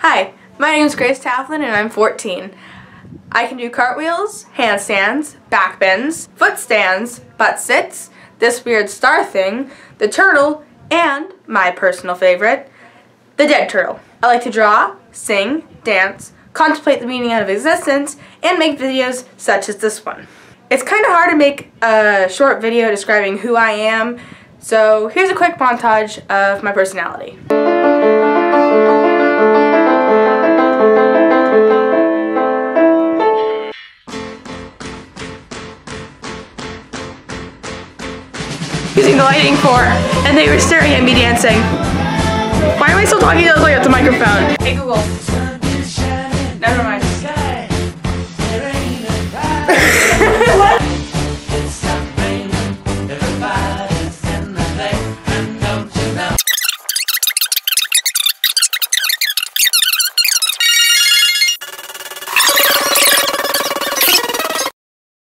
Hi, my name is Taflan and I'm 14. I can do cartwheels, handstands, back bends, foot stands, butt sits, this weird star thing, the turtle, and my personal favorite, the dead turtle. I like to draw, sing, dance, contemplate the meaning out of existence, and make videos such as this one. It's kind of hard to make a short video describing who I am, so here's a quick montage of my personality. Using the lighting for, and they were staring at me dancing. Why am I still talking to those like it's a microphone? Hey Google.